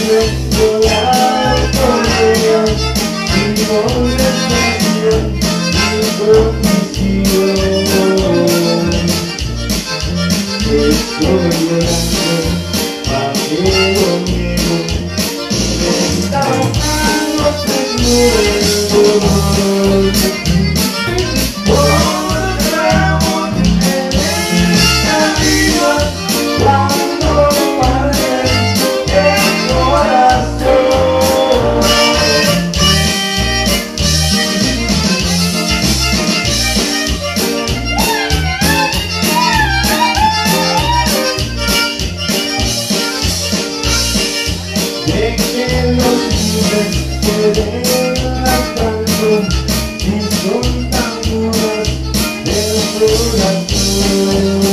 llorar por Dios, mi conversación, mi condición. Estoy llorando, pero miedo, me está ahogando el dolor. Volvemos en esta vida cuando parte el corazón. De que los días pueden tanto y son tan duras del corazón.